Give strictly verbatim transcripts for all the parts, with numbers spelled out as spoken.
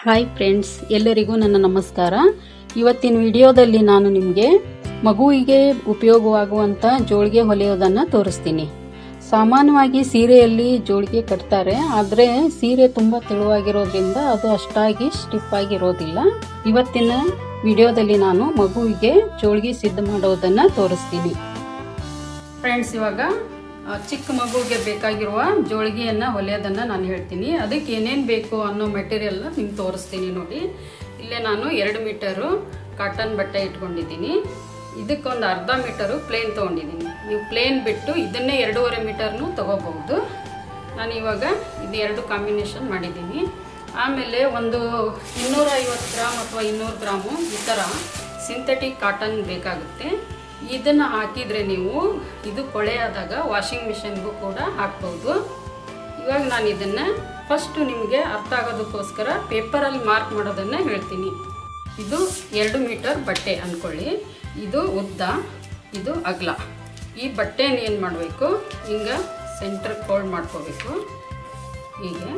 Hi friends, ಎಲ್ಲರಿಗೂ ನನ್ನ ನಮಸ್ಕಾರ. ಇವತ್ತಿನ ವಿಡಿಯೋದಲ್ಲಿ ನಾನು ನಿಮಗೆ ಮಗುವಿಗೆ ಉಪಯೋಗವಾಗುವಂಥ ಜೋಳಿಗೆ ಹೊಲಿಯೋದನ್ನು ತೋರಿಸ್ತೀನಿ. ಸಾಮಾನ್ಯವಾಗಿ ಸೀರೆಯಲ್ಲಿ ಜೋಳಿಗೆ ಕಟ್ತಾರೆ, ಆದರೆ ಸೀರೆ ತುಂಬ ತೆಳುವಾಗಿರೋದ್ರಿಂದ ಅದು ಅಷ್ಟಾಗಿ ಸ್ಟಿಫ್ ಆಗಿರೋದಿಲ್ಲ. ಇವತ್ತಿನ ವಿಡಿಯೋದಲ್ಲಿ ನಾನು ಮಗುವಿಗೆ ಜೋಳಿಗೆ ಸಿದ್ಧ ಮಾಡೋದನ್ನು ತೋರಿಸ್ತೀನಿ. ಫ್ರೆಂಡ್ಸ್, ಇವಾಗ ಚಿಕ್ಕ ಮಗುವಿಗೆ ಬೇಕಾಗಿರುವ ಜೋಳಿಗೆಯನ್ನು ಹೊಲಿಯೋದನ್ನು ನಾನು ಹೇಳ್ತೀನಿ. ಅದಕ್ಕೆ ಏನೇನು ಬೇಕು ಅನ್ನೋ ಮೆಟೀರಿಯಲ್ನ ನಿಮ್ಗೆ ತೋರಿಸ್ತೀನಿ. ನೋಡಿ, ಇಲ್ಲೇ ನಾನು ಎರಡು ಮೀಟರು ಕಾಟನ್ ಬಟ್ಟೆ ಇಟ್ಕೊಂಡಿದ್ದೀನಿ. ಇದಕ್ಕೊಂದು ಅರ್ಧ ಮೀಟರು ಪ್ಲೇನ್ ತೊಗೊಂಡಿದ್ದೀನಿ. ನೀವು ಪ್ಲೇನ್ ಬಿಟ್ಟು ಇದನ್ನೇ ಎರಡೂವರೆ ಮೀಟರ್ನು ತೊಗೋಬಹುದು. ನಾನು ಇವಾಗ ಇದು ಎರಡು ಕಾಂಬಿನೇಷನ್ ಮಾಡಿದ್ದೀನಿ. ಆಮೇಲೆ ಒಂದು ಇನ್ನೂರ ಐವತ್ತು ಗ್ರಾಮ್ ಅಥವಾ ಇನ್ನೂರು ಗ್ರಾಮು ಈ ಥರ ಸಿಂಥೆಟಿಕ್ ಕಾಟನ್ ಬೇಕಾಗುತ್ತೆ. ಇದನ್ನು ಹಾಕಿದರೆ ನೀವು ಇದು ಕೊಳೆಯಾದಾಗ ವಾಷಿಂಗ್ ಮಿಷಿನ್ಗೂ ಕೂಡ ಹಾಕ್ಬೋದು. ಇವಾಗ ನಾನು ಇದನ್ನು ಫಸ್ಟು ನಿಮಗೆ ಅರ್ಥ ಆಗೋದಕ್ಕೋಸ್ಕರ ಪೇಪರಲ್ಲಿ ಮಾರ್ಕ್ ಮಾಡೋದನ್ನು ಹೇಳ್ತೀನಿ. ಇದು ಎರಡು ಮೀಟರ್ ಬಟ್ಟೆ ಅಂದ್ಕೊಳ್ಳಿ. ಇದು ಉದ್ದ, ಇದು ಅಗಲ. ಈ ಬಟ್ಟೆನ ಏನು ಮಾಡಬೇಕು, ಹಿಂಗೆ ಸೆಂಟ್ರ್ ಫೋಲ್ಡ್ ಮಾಡ್ಕೋಬೇಕು. ಹೀಗೆ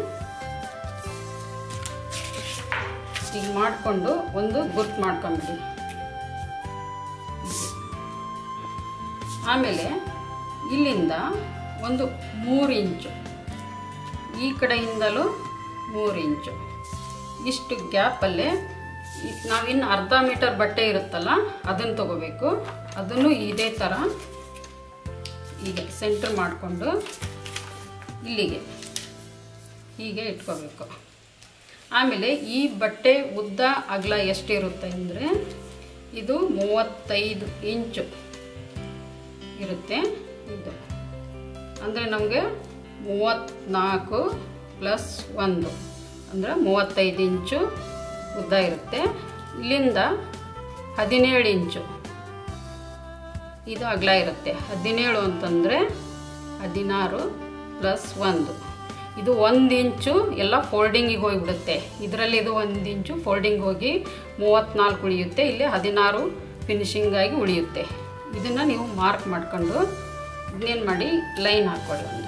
ಈಗ ಮಾಡಿಕೊಂಡು ಒಂದು ಗುರ್ತು ಮಾಡ್ಕೊಂಬಿಡಿ. ಆಮೇಲೆ ಇಲ್ಲಿಂದ ಒಂದು ಮೂರು ಇಂಚು, ಈ ಕಡೆಯಿಂದಲೂ ಮೂರು ಇಂಚು ಇಷ್ಟು ಗ್ಯಾಪಲ್ಲೇ ನಾವಿನ್ನು ಅರ್ಧ ಮೀಟರ್ ಬಟ್ಟೆ ಇರುತ್ತಲ್ಲ ಅದನ್ನು ತಗೋಬೇಕು. ಅದನ್ನು ಇದೇ ಥರ ಹೀಗೆ ಸೆಂಟ್ರ್ ಮಾಡಿಕೊಂಡು ಇಲ್ಲಿಗೆ ಹೀಗೆ ಇಟ್ಕೋಬೇಕು. ಆಮೇಲೆ ಈ ಬಟ್ಟೆ ಉದ್ದ ಅಗಲ ಎಷ್ಟಿರುತ್ತೆ ಅಂದರೆ ಇದು ಮೂವತ್ತೈದು ಇಂಚು ಇರುತ್ತೆ. ಇದು ಅಂದರೆ ನಮಗೆ ಮೂವತ್ತ್ನಾಲ್ಕು ಪ್ಲಸ್ ಒಂದು ಅಂದರೆ ಮೂವತ್ತೈದು ಇಂಚು ಉದ್ದ ಇರುತ್ತೆ. ಇಲ್ಲಿಂದ ಹದಿನೇಳು ಇಂಚು ಇದು ಅಗಲ ಇರುತ್ತೆ. ಹದಿನೇಳು ಅಂತಂದರೆ ಹದಿನಾರು ಪ್ಲಸ್ ಒಂದು, ಇದು ಒಂದು ಇಂಚು ಎಲ್ಲ ಫೋಲ್ಡಿಂಗಿಗೆ ಹೋಗಿಬಿಡುತ್ತೆ. ಇದರಲ್ಲಿ ಇದು ಒಂದು ಇಂಚು ಫೋಲ್ಡಿಂಗ್ ಹೋಗಿ ಮೂವತ್ತ್ನಾಲ್ಕು ಉಳಿಯುತ್ತೆ. ಇಲ್ಲಿ ಹದಿನಾರು ಫಿನಿಶಿಂಗಾಗಿ ಉಳಿಯುತ್ತೆ. ಇದನ್ನು ನೀವು ಮಾರ್ಕ್ ಮಾಡ್ಕೊಂಡು ಇನ್ನೇನು ಮಾಡಿ ಲೈನ್ ಹಾಕ್ಕೊಳ್ಳಿ. ಒಂದು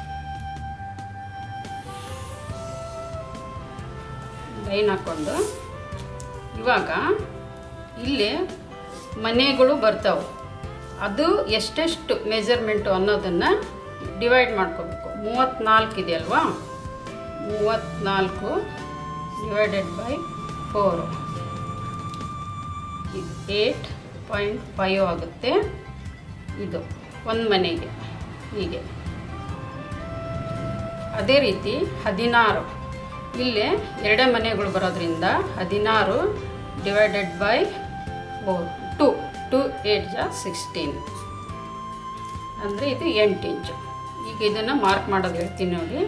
ಲೈನ್ ಹಾಕ್ಕೊಂಡು ಇವಾಗ ಇಲ್ಲೇ ಮನೆಗಳು ಬರ್ತಾವೆ. ಅದು ಎಷ್ಟೆಷ್ಟು ಮೆಜರ್ಮೆಂಟು ಅನ್ನೋದನ್ನು ಡಿವೈಡ್ ಮಾಡ್ಕೋಬೇಕು. ಮೂವತ್ತ್ನಾಲ್ಕು ಇದೆಯಲ್ವಾ, ಮೂವತ್ತ್ನಾಲ್ಕು divided by four eight point five ಆಗುತ್ತೆ. ಇದು ಒಂದು ಮನೆಗೆ ಹೀಗೆ. ಅದೇ ರೀತಿ ಹದಿನಾರು, ಇಲ್ಲೇ ಎರಡೇ ಮನೆಗಳು ಬರೋದ್ರಿಂದ ಹದಿನಾರು divided by four two two eight ಜಾ ಸಿಕ್ಸ್ಟೀನ್ ಅಂದರೆ ಇದು ಎಂಟು ಇಂಚು. ಈಗ ಇದನ್ನು ಮಾರ್ಕ್ ಮಾಡೋದು ಹೇಳ್ತೀನಿ ನೋಡಿ.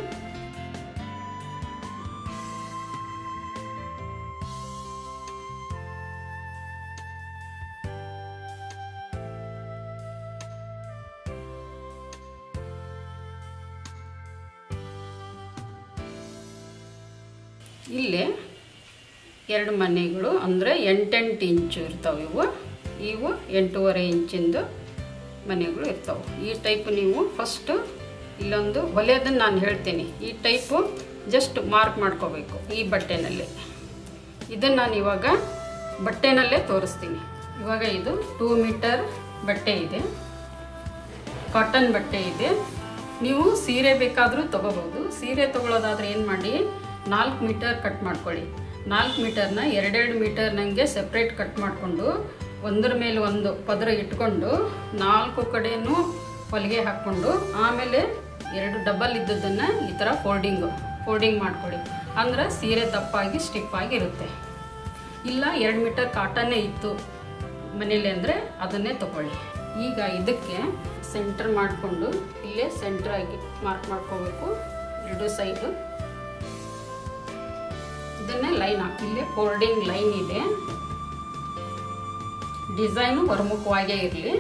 ಇಲ್ಲೇ ಎರಡು ಮನೆಗಳು ಅಂದರೆ ಎಂಟೆಂಟು ಇಂಚು ಇರ್ತಾವೆ. ಇವು ಇವು ಎಂಟೂವರೆ ಇಂಚಿಂದು ಮನೆಗಳು ಇರ್ತಾವೆ. ಈ ಟೈಪು ನೀವು ಫಸ್ಟು ಇಲ್ಲೊಂದು ಹೊಲಿಯೋದನ್ನು ನಾನು ಹೇಳ್ತೀನಿ. ಈ ಟೈಪು ಜಸ್ಟ್ ಮಾರ್ಕ್ ಮಾಡ್ಕೋಬೇಕು ಈ ಬಟ್ಟೆನಲ್ಲಿ. ಇದನ್ನು ನಾನು ಇವಾಗ ಬಟ್ಟೆನಲ್ಲೇ ತೋರಿಸ್ತೀನಿ. ಇವಾಗ ಇದು ಟೂ ಮೀಟರ್ ಬಟ್ಟೆ ಇದೆ, ಕಾಟನ್ ಬಟ್ಟೆ ಇದೆ. ನೀವು ಸೀರೆ ಬೇಕಾದರೂ ತೊಗೋಬೋದು. ಸೀರೆ ತೊಗೊಳ್ಳೋದಾದರೆ ಏನು ಮಾಡಿ, ನಾಲ್ಕು ಮೀಟರ್ ಕಟ್ ಮಾಡ್ಕೊಳ್ಳಿ. ನಾಲ್ಕು ಮೀಟರ್ನ ಎರಡೆರಡು ಮೀಟರ್ ನನಗೆ ಸೆಪ್ರೇಟ್ ಕಟ್ ಮಾಡಿಕೊಂಡು ಒಂದರ ಮೇಲೆ ಒಂದು ಪದರ ಇಟ್ಕೊಂಡು ನಾಲ್ಕು ಕಡೆಯೂ ಹೊಲಿಗೆ ಹಾಕ್ಕೊಂಡು ಆಮೇಲೆ ಎರಡು ಡಬಲ್ ಇದ್ದದ್ದನ್ನು ಈ ಥರ ಫೋಲ್ಡಿಂಗು ಫೋಲ್ಡಿಂಗ್ ಮಾಡ್ಕೊಳ್ಳಿ. ಅಂದರೆ ಸೀರೆ ದಪ್ಪಾಗಿ ಸ್ಟಿಫಾಗಿ ಇರುತ್ತೆ. ಇಲ್ಲ ಎರಡು ಮೀಟರ್ ಕಾಟನ್ನೇ ಇತ್ತು ಮನೇಲಿ ಅಂದರೆ ಅದನ್ನೇ ತಗೊಳ್ಳಿ. ಈಗ ಇದಕ್ಕೆ ಸೆಂಟರ್ ಮಾಡಿಕೊಂಡು ಇಲ್ಲೇ ಸೆಂಟ್ರಾಗಿ ಮಾರ್ಕ್ ಮಾಡ್ಕೋಬೇಕು ಎರಡು ಸೈಡು. ಇದನ್ನೇ ಲೈನ್ ಹಾಕಿ, ಇಲ್ಲೇ ಫೋಲ್ಡಿಂಗ್ ಲೈನ್ ಇದೆ. ಡಿಸೈನು ಹೊರಮುಖವಾಗೇ ಇರಲಿ.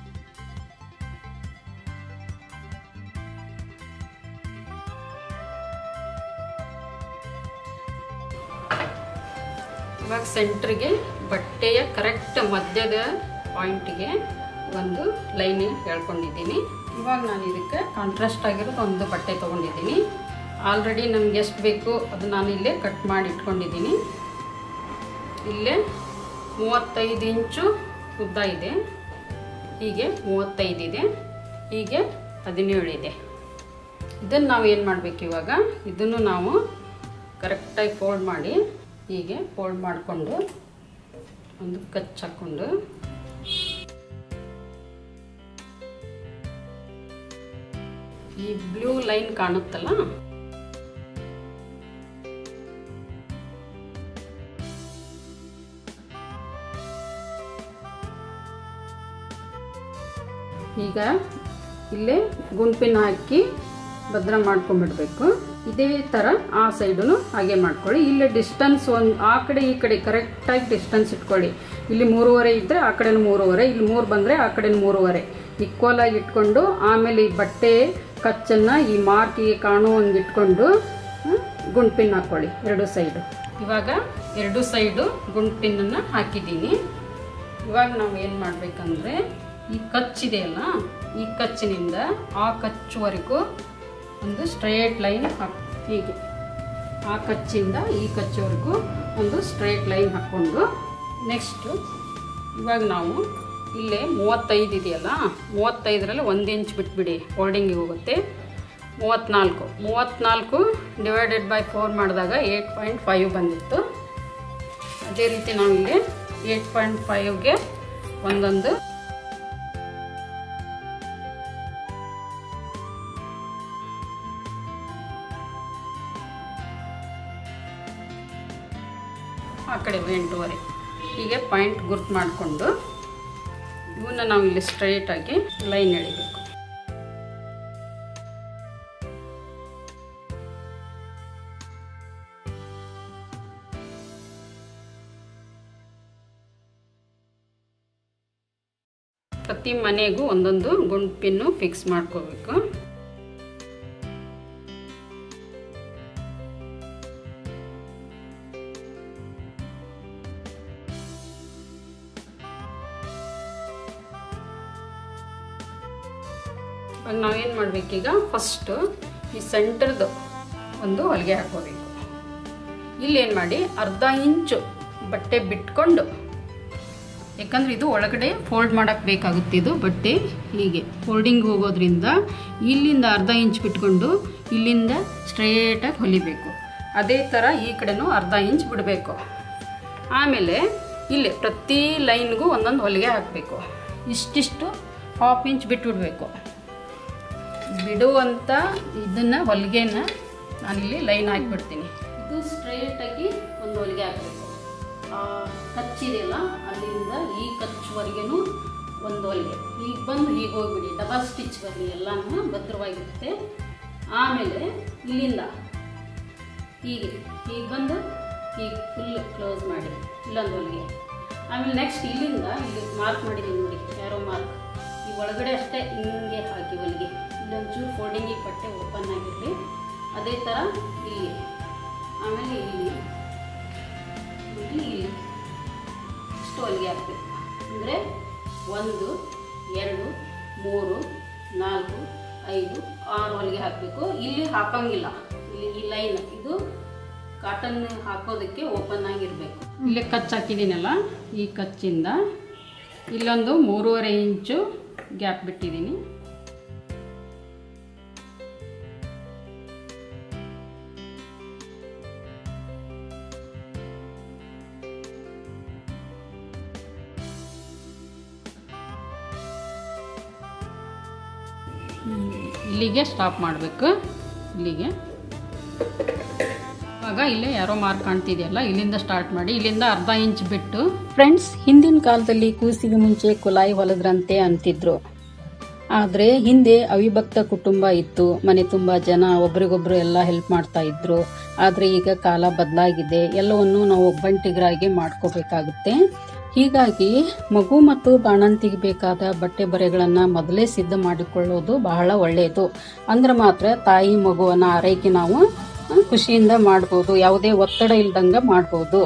ಇವಾಗ ಸೆಂಟ್ರಿಗೆ ಬಟ್ಟೆಯ ಕರೆಕ್ಟ್ ಮಧ್ಯದ ಪಾಯಿಂಟಿಗೆ ಒಂದು ಲೈನ್ ಹೇಳ್ಕೊಂಡಿದ್ದೀನಿ. ಇವಾಗ ನಾನು ಇದಕ್ಕೆ ಕಾಂಟ್ರಾಸ್ಟ್ ಆಗಿರೋದು ಒಂದು ಬಟ್ಟೆ ತೊಗೊಂಡಿದ್ದೀನಿ. ಆಲ್ರೆಡಿ ನಮ್ಗೆ ಎಷ್ಟು ಬೇಕು ಅದು ನಾನು ಇಲ್ಲೇ ಕಟ್ ಮಾಡಿ ಇಟ್ಕೊಂಡಿದ್ದೀನಿ. ಇಲ್ಲೇ ಮೂವತ್ತೈದು ಇಂಚು ಉದ್ದ ಇದೆ, ಹೀಗೆ ಮೂವತ್ತೈದು ಇದೆ, ಹೀಗೆ ಹದಿನೇಳು ಇದೆ. ಇದನ್ನು ನಾವು ಏನು ಮಾಡಬೇಕು ಇವಾಗ, ಇದನ್ನು ನಾವು ಕರೆಕ್ಟಾಗಿ ಫೋಲ್ಡ್ ಮಾಡಿ ಹೀಗೆ ಫೋಲ್ಡ್ ಮಾಡಿಕೊಂಡು ಒಂದು ಕಚ್ ಹಾಕ್ಕೊಂಡು ಈ ಬ್ಲೂ ಲೈನ್ ಕಾಣುತ್ತಲ್ಲ ಈಗ ಇಲ್ಲೇ ಗುಂಪಿನ ಹಾಕಿ ಭದ್ರ ಮಾಡ್ಕೊಂಡ್ಬಿಡ್ಬೇಕು. ಇದೇ ಥರ ಆ ಸೈಡನ್ನು ಹಾಗೆ ಮಾಡ್ಕೊಳ್ಳಿ. ಇಲ್ಲಿ ಡಿಸ್ಟೆನ್ಸ್ ಒಂದು ಆ ಕಡೆ ಈ ಕಡೆ ಕರೆಕ್ಟಾಗಿ ಡಿಸ್ಟೆನ್ಸ್ ಇಟ್ಕೊಳ್ಳಿ. ಇಲ್ಲಿ ಮೂರುವರೆ ಇದ್ದರೆ ಆ ಕಡೆನೂ ಮೂರುವರೆ, ಇಲ್ಲಿ ಮೂರು ಬಂದರೆ ಆ ಕಡೆನೂ ಮೂರುವರೆ ಈಕ್ವಲ್ ಆಗಿ ಇಟ್ಕೊಂಡು ಆಮೇಲೆ ಈ ಬಟ್ಟೆ ಕಚ್ಚನ್ನು ಈ ಮಾರ್ಕಿಗೆ ಕಾಣುವಂಗೆ ಇಟ್ಕೊಂಡು ಗುಂಪಿನ ಹಾಕ್ಕೊಳ್ಳಿ ಎರಡು ಸೈಡು. ಇವಾಗ ಎರಡು ಸೈಡು ಗುಂಪಿನನ್ನು ಹಾಕಿದ್ದೀನಿ. ಇವಾಗ ನಾವು ಏನು ಮಾಡಬೇಕಂದ್ರೆ ಈ ಕಚ್ಚಿದೆಯಲ್ಲ, ಈ ಕಚ್ಚಿನಿಂದ ಆ ಕಚ್ಚುವರೆಗೂ ಒಂದು ಸ್ಟ್ರೇಟ್ ಲೈನ್ ಹಾಕಿ ಹೀಗೆ ಆ ಕಚ್ಚಿಂದ ಈ ಕಚ್ಚುವರೆಗೂ ಒಂದು ಸ್ಟ್ರೇಟ್ ಲೈನ್ ಹಾಕ್ಕೊಂಡು ನೆಕ್ಸ್ಟು ಇವಾಗ ನಾವು ಇಲ್ಲೇ ಮೂವತ್ತೈದು ಇದೆಯಲ್ಲ, ಮೂವತ್ತೈದರಲ್ಲಿ ಒಂದು ಇಂಚ್ ಬಿಟ್ಬಿಡಿ, ಫೋಲ್ಡಿಂಗಿಗೆ ಹೋಗುತ್ತೆ. ಮೂವತ್ತ್ನಾಲ್ಕು ಮೂವತ್ತ್ನಾಲ್ಕು ಡಿವೈಡೆಡ್ ಬೈ ಫೋರ್ ಮಾಡಿದಾಗ ಏಟ್ ಪಾಯಿಂಟ್ ಫೈವ್ ಬಂದಿತ್ತು. ಅದೇ ರೀತಿ ನಾವು ಇಲ್ಲಿ ಏಟ್ ಪಾಯಿಂಟ್ ಫೈವ್ಗೆ ಒಂದೊಂದು ಆ ಕಡೆ ಎಂಟೂವರೆ ಹೀಗೆ ಪಾಯಿಂಟ್ ಗುರ್ತು ಮಾಡಿಕೊಂಡು ಇವನ್ನ ನಾವು ಇಲ್ಲಿ ಸ್ಟ್ರೈಟಾಗಿ ಲೈನ್ ಎಳಿಬೇಕು. ಪ್ರತಿ ಮನೆಗೂ ಒಂದೊಂದು ಗುಂಪಿನ್ನು ಫಿಕ್ಸ್ ಮಾಡ್ಕೋಬೇಕು. ಇವಾಗ ನಾವೇನು ಮಾಡಬೇಕೀಗ, ಫಸ್ಟು ಈ ಸೆಂಟರ್ದು ಒಂದು ಹೊಲಿಗೆ ಹಾಕೋಬೇಕು. ಇಲ್ಲೇನು ಮಾಡಿ ಅರ್ಧ ಇಂಚು ಬಟ್ಟೆ ಬಿಟ್ಕೊಂಡು, ಯಾಕಂದರೆ ಇದು ಒಳಗಡೆ ಫೋಲ್ಡ್ ಮಾಡೋಕ್ಕೆ ಬೇಕಾಗುತ್ತೆ. ಇದು ಬಟ್ಟೆ ಹೀಗೆ ಫೋಲ್ಡಿಂಗ್ ಹೋಗೋದ್ರಿಂದ ಇಲ್ಲಿಂದ ಅರ್ಧ ಇಂಚ್ ಬಿಟ್ಕೊಂಡು ಇಲ್ಲಿಂದ ಸ್ಟ್ರೇಟಾಗಿ ಹೊಲಿಬೇಕು. ಅದೇ ಥರ ಈ ಕಡೆನೂ ಅರ್ಧ ಇಂಚ್ ಬಿಡಬೇಕು. ಆಮೇಲೆ ಇಲ್ಲಿ ಪ್ರತಿ ಲೈನ್ಗೂ ಒಂದೊಂದು ಹೊಲಿಗೆ ಹಾಕಬೇಕು. ಇಷ್ಟಿಷ್ಟು ಹಾಫ್ ಇಂಚ್ ಬಿಟ್ಬಿಡ್ಬೇಕು. ಬಿಡುವಂಥ ಇದನ್ನು ಹೊಲಿಗೆನ ನಾನಿಲ್ಲಿ ಲೈನ್ ಹಾಕಿಬಿಡ್ತೀನಿ. ಇದು ಸ್ಟ್ರೇಟಾಗಿ ಒಂದು ಹೊಲಿಗೆ ಹಾಕಬೇಕು. ಕಚ್ಚಿದೆಯಲ್ಲ ಅಲ್ಲಿಂದ ಈ ಕಚ್ಚುವರೆಗೂ ಒಂದು ಹೊಲಿಗೆ ಈಗ ಬಂದು ಹೀಗೆ ಹೋಗ್ಬಿಡಿ, ಡಬಲ್ ಸ್ಟಿಚ್ ಬರಲಿ, ಎಲ್ಲನೂ ಭದ್ರವಾಗಿರುತ್ತೆ. ಆಮೇಲೆ ಇಲ್ಲಿಂದ ಹೀಗೆ ಹೀಗೆ ಬಂದು ಹೀಗೆ ಫುಲ್ ಕ್ಲೋಸ್ ಮಾಡಿ ಇಲ್ಲೊಂದು ಹೊಲಿಗೆ. ಆಮೇಲೆ ನೆಕ್ಸ್ಟ್ ಇಲ್ಲಿಂದ ಇಲ್ಲಿ ಮಾರ್ಕ್ ಮಾಡಿದ್ದೀನಿ ನೋಡಿ, ಯಾರೋ ಮಾರ್ಕ್, ಈ ಒಳಗಡೆ ಅಷ್ಟೇ ಹಿಂಗೆ ಹಾಕಿ ಹೊಲಿಗೆ. ಇಲ್ಲೊಂಚೂರು ಫೋಲ್ಡಿಂಗಿಗೆ ಬಟ್ಟೆ ಓಪನ್ ಆಗಿರಲಿ. ಅದೇ ಥರ ಇಲ್ಲಿ, ಆಮೇಲೆ ಇಲ್ಲಿ ಇಲ್ಲಿ ಇಷ್ಟು ಹೊಲಿಗೆ ಹಾಕಬೇಕು. ಅಂದರೆ ಒಂದು ಎರಡು ಮೂರು ನಾಲ್ಕು ಐದು ಆರು ಹೊಲಿಗೆ ಹಾಕಬೇಕು. ಇಲ್ಲಿ ಹಾಕೋಂಗಿಲ್ಲ, ಇಲ್ಲಿ ಈ ಲೈನ್ ಇದು ಕಾಟನ್ ಹಾಕೋದಕ್ಕೆ ಓಪನ್ ಆಗಿರಬೇಕು. ಇಲ್ಲಿ ಕಚ್ ಹಾಕಿದ್ದೀನಲ್ಲ, ಈ ಕಚ್ಚಿಂದ ಇಲ್ಲೊಂದು ಮೂರುವರೆ ಇಂಚು ಗ್ಯಾಪ್ ಬಿಟ್ಟಿದ್ದೀನಿ. ಇಲ್ಲಿಗೆ ಸ್ಟಾಪ್ ಮಾಡಬೇಕು. ಇಲ್ಲಿಗೆ ಇವಾಗ ಇಲ್ಲೇ ಯಾರೋ ಮಾರ್ಕ್ ಕಾಣ್ತಿದೆಯಲ್ಲ, ಇಲ್ಲಿಂದ ಸ್ಟಾರ್ಟ್ ಮಾಡಿ ಇಲ್ಲಿಂದ ಅರ್ಧ ಇಂಚ್ ಬಿಟ್ಟು. ಫ್ರೆಂಡ್ಸ್, ಹಿಂದಿನ ಕಾಲದಲ್ಲಿ ಕೂಸಿಗೆ ಮುಂಚೆ ಕುಲಾಯಿ ಹೊಲದ್ರಂತೆ ಅಂತಿದ್ರು. ಆದರೆ ಹಿಂದೆ ಅವಿಭಕ್ತ ಕುಟುಂಬ ಇತ್ತು, ಮನೆ ತುಂಬ ಜನ ಒಬ್ರಿಗೊಬ್ರು ಎಲ್ಲ ಹೆಲ್ಪ್ ಮಾಡ್ತಾ ಇದ್ರು. ಆದರೆ ಈಗ ಕಾಲ ಬದಲಾಗಿದೆ, ಎಲ್ಲವನ್ನು ನಾವು ಒಬ್ಬಂಟಿಗರಾಗಿ ಮಾಡ್ಕೋಬೇಕಾಗುತ್ತೆ. ಹೀಗಾಗಿ ಮಗು ಮತ್ತು ಬಾಣಂತಿಗೆ ಬೇಕಾದ ಬಟ್ಟೆ ಬರೆಗಳನ್ನು ಮೊದಲೇ ಸಿದ್ಧ ಮಾಡಿಕೊಳ್ಳೋದು ಬಹಳ ಒಳ್ಳೆಯದು. ಅಂದ್ರೆ ಮಾತ್ರ ತಾಯಿ ಮಗುವನ್ನ ಆರೈಕೆ ನಾವು ಖುಷಿಯಿಂದ ಮಾಡ್ಬೋದು, ಯಾವುದೇ ಒತ್ತಡ ಇಲ್ದಂಗೆ ಮಾಡ್ಬೋದು.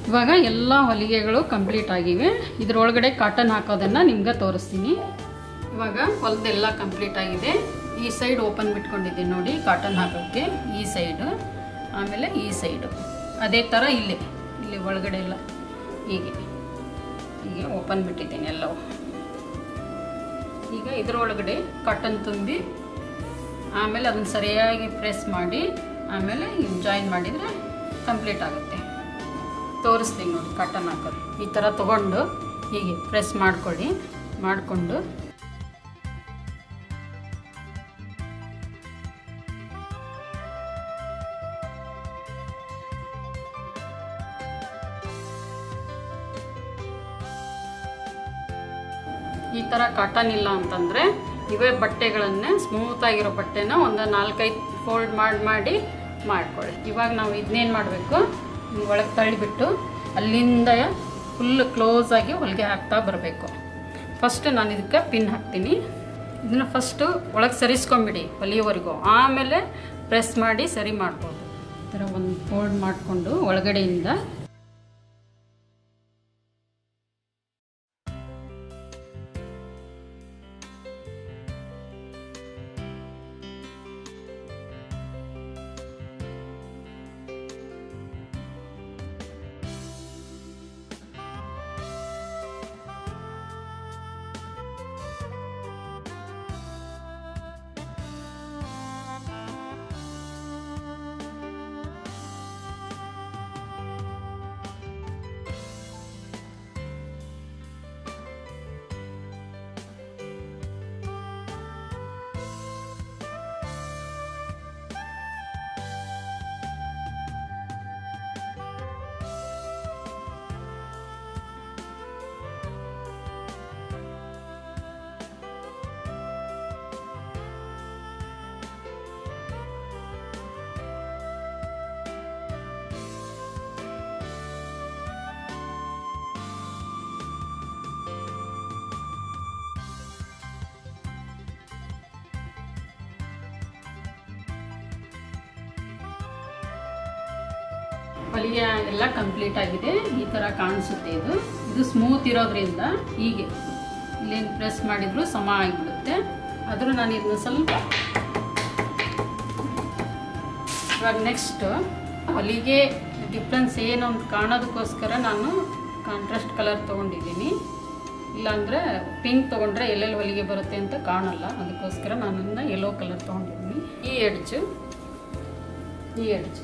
ಇವಾಗ ಎಲ್ಲ ಹೊಲಿಗೆಗಳು ಕಂಪ್ಲೀಟ್ ಆಗಿವೆ. ಇದರೊಳಗಡೆ ಕಾಟನ್ ಹಾಕೋದನ್ನು ನಿಮ್ಗೆ ತೋರಿಸ್ತೀನಿ. ಇವಾಗ ಹೊಲದೆಲ್ಲ ಕಂಪ್ಲೀಟ್ ಆಗಿದೆ. ಈ ಸೈಡ್ ಓಪನ್ ಬಿಟ್ಕೊಂಡಿದ್ದೀನಿ ನೋಡಿ ಕಾಟನ್ ಹಾಕೋಕ್ಕೆ, ಈ ಸೈಡು ಆಮೇಲೆ ಈ ಸೈಡು ಅದೇ ಥರ ಇಲ್ಲಿ ಇಲ್ಲಿ ಒಳಗಡೆ ಎಲ್ಲ ಹೀಗೆ ಹೀಗೆ ಓಪನ್ ಬಿಟ್ಟಿದ್ದೀನಿ ಎಲ್ಲವೂ. ಈಗ ಇದರೊಳಗಡೆ ಕಾಟನ್ ತುಂಬಿ ಆಮೇಲೆ ಅದನ್ನು ಸರಿಯಾಗಿ ಪ್ರೆಸ್ ಮಾಡಿ ಆಮೇಲೆ ಜಾಯಿನ್ ಮಾಡಿದರೆ ಕಂಪ್ಲೀಟ್ ಆಗುತ್ತೆ. ತೋರಿಸ್ತೀನಿ ನೋಡಿ ಕಾಟನ್ ಹಾಕೋದು. ಈ ಥರ ತೊಗೊಂಡು ಹೀಗೆ ಪ್ರೆಸ್ ಮಾಡ್ಕೊಳ್ಳಿ. ಮಾಡಿಕೊಂಡು ಈ ಥರ ಕಾಟನ್ ಇಲ್ಲ ಅಂತಂದರೆ ಇವೇ ಬಟ್ಟೆಗಳನ್ನೇ ಸ್ಮೂತಾಗಿರೋ ಬಟ್ಟೆನ ಒಂದು ನಾಲ್ಕೈದು ಫೋಲ್ಡ್ ಮಾಡಿ ಮಾಡಿ ಮಾಡ್ಕೊಳ್ಳಿ. ಇವಾಗ ನಾವು ಇದನ್ನೇನು ಮಾಡಬೇಕು, ಒಳಗೆ ತಳ್ಳಿಬಿಟ್ಟು ಅಲ್ಲಿಂದ ಫುಲ್ ಕ್ಲೋಸ್ ಆಗಿ ಹೊಲಿಗೆ ಹಾಕ್ತಾ ಬರಬೇಕು. ಫಸ್ಟ್ ನಾನು ಇದಕ್ಕೆ ಪಿನ್ ಹಾಕ್ತೀನಿ. ಇದನ್ನು ಫಸ್ಟು ಒಳಗೆ ಸರಿಸ್ಕೊಂಬಿಡಿ ಹೊಲಿಯೋವರೆಗೂ, ಆಮೇಲೆ ಪ್ರೆಸ್ ಮಾಡಿ ಸರಿ ಮಾಡ್ಬೋದು. ಈ ಥರ ಒಂದು ಫೋಲ್ಡ್ ಮಾಡಿಕೊಂಡು ಒಳಗಡೆಯಿಂದ ಹೊಲಿಗೆ ಎಲ್ಲ ಕಂಪ್ಲೀಟ್ ಆಗಿದೆ. ಈ ಥರ ಕಾಣಿಸುತ್ತೆ. ಇದು ಇದು ಸ್ಮೂತ್ ಇರೋದ್ರಿಂದ ಹೀಗೆ ಇಲ್ಲೇನು ಪ್ರೆಸ್ ಮಾಡಿದ್ರು ಸಮ ಆಗಿಬಿಡುತ್ತೆ. ಆದರೂ ನಾನು ಇದನ್ನ ಸ್ವಲ್ಪ ಇವಾಗ ನೆಕ್ಸ್ಟ್ ಹೊಲಿಗೆ ಡಿಫ್ರೆನ್ಸ್ ಏನು ಅಂತ ಕಾಣೋದಕ್ಕೋಸ್ಕರ ನಾನು ಕಾಂಟ್ರಾಸ್ಟ್ ಕಲರ್ ತೊಗೊಂಡಿದ್ದೀನಿ. ಇಲ್ಲಾಂದರೆ ಪಿಂಕ್ ತೊಗೊಂಡ್ರೆ ಎಲ್ಲೆಲ್ಲಿ ಹೊಲಿಗೆ ಬರುತ್ತೆ ಅಂತ ಕಾಣಲ್ಲ. ಅದಕ್ಕೋಸ್ಕರ ನಾನು ಯೆಲ್ಲೋ ಕಲರ್ ತೊಗೊಂಡಿದ್ದೀನಿ. ಈ ಎಡ್ಜು ಈ ಎಡ್ಜ್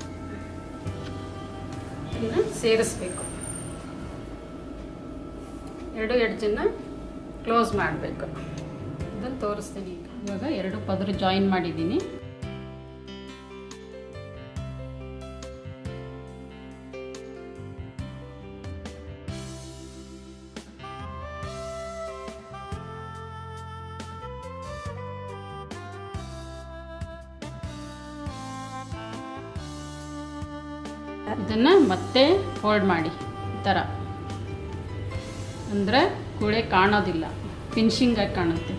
ಸೇರಿಸ್ಬೇಕು. ಎರಡು ಎಡ್ಜನ್ನು ಕ್ಲೋಸ್ ಮಾಡಬೇಕು. ಇದನ್ನು ತೋರಿಸ್ತೀನಿ. ಇವಾಗ ಎರಡು ಪದರು ಜಾಯಿನ್ ಮಾಡಿದ್ದೀನಿ. ಇದನ್ನು ಮತ್ತೆ ಫೋಲ್ಡ್ ಮಾಡಿ ಈ ಥರ, ಅಂದರೆ ಕೂಳೆ ಕಾಣೋದಿಲ್ಲ, ಫಿನಿಶಿಂಗಾಗಿ ಕಾಣುತ್ತೆ.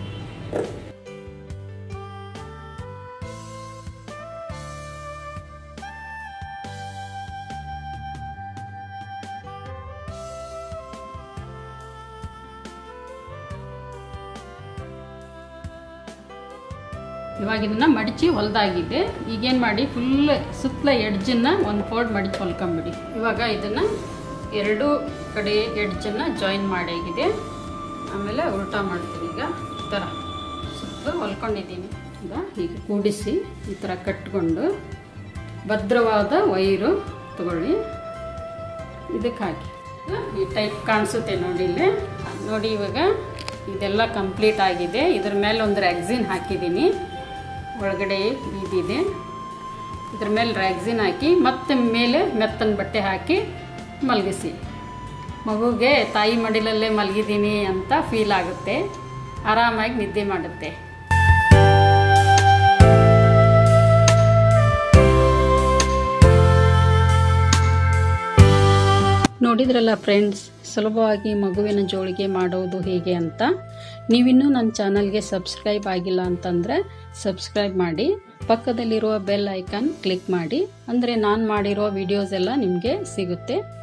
ಇವಾಗ ಇದನ್ನ ಮಡಚಿ ಹೊಲ್ದಾಗಿದೆ. ಈಗೇನು ಮಾಡಿ ಫುಲ್ ಸುತ್ತಲ ಎಡ್ಜನ್ನು ಒಂದು ಫೋಲ್ಡ್ ಮಡಚಿ ಹೊಲ್ಕೊಂಬಿಡಿ. ಇವಾಗ ಇದನ್ನು ಎರಡು ಕಡೆ ಎಡ್ಜನ್ನು ಜಾಯಿನ್ ಮಾಡಾಗಿದೆ. ಆಮೇಲೆ ಉಲ್ಟಾ ಮಾಡ್ತೀನಿ. ಈಗ ಈ ಥರ ಸುತ್ತ ಹೊಲ್ಕೊಂಡಿದ್ದೀನಿ. ಈಗ ಹೀಗೆ ಕೂಡಿಸಿ ಈ ಥರ ಕಟ್ಕೊಂಡು ಭದ್ರವಾದ ವೈರು ತಗೊಳ್ಳಿ, ಇದಕ್ಕೆ ಹಾಕಿ ಈ ಟೈಪ್ ಕಾಣಿಸುತ್ತೆ ನೋಡಿ. ಇಲ್ಲೇ ನೋಡಿ, ಇವಾಗ ಇದೆಲ್ಲ ಕಂಪ್ಲೀಟ್ ಆಗಿದೆ. ಇದ್ರ ಮೇಲೆ ಒಂದು ರ್ಯಾಗ್ಝಿನ್ ಹಾಕಿದ್ದೀನಿ. ಒಳಗಡೆ ಇದಿದೆ, ಇದ್ರ ಮೇಲೆ ರ್ಯಾಗ್ಝಿನ್ ಹಾಕಿ ಮತ್ತೆ ಮೇಲೆ ಮೆತ್ತನ ಬಟ್ಟೆ ಹಾಕಿ ಮಲಗಿಸಿ. ಮಗುಗೆ ತಾಯಿ ಮಡಿಲಲ್ಲೇ ಮಲಗಿದ್ದೀನಿ ಅಂತ ಫೀಲ್ ಆಗುತ್ತೆ, ಆರಾಮಾಗಿ ನಿದ್ದೆ ಮಾಡುತ್ತೆ. ನೋಡಿದ್ರಲ್ಲ ಫ್ರೆಂಡ್ಸ್, ಸುಲಭವಾಗಿ ಮಗುವಿನ ಜೋಳಿಗೆ ಮಾಡೋದು ಹೇಗೆ ಅಂತ. ನೀವಿನ್ನೂ ನನ್ನ ಚಾನಲ್ಗೆ ಸಬ್ಸ್ಕ್ರೈಬ್ ಆಗಿಲ್ಲ ಅಂತಂದರೆ ಸಬ್ಸ್ಕ್ರೈಬ್ ಮಾಡಿ, ಪಕ್ಕದಲ್ಲಿರುವ ಬೆಲ್ ಐಕಾನ್ ಕ್ಲಿಕ್ ಮಾಡಿ, ಅಂದರೆ ನಾನು ಮಾಡಿರೋ ವಿಡಿಯೋಸ್ ಎಲ್ಲ ನಿಮಗೆ ಸಿಗುತ್ತೆ.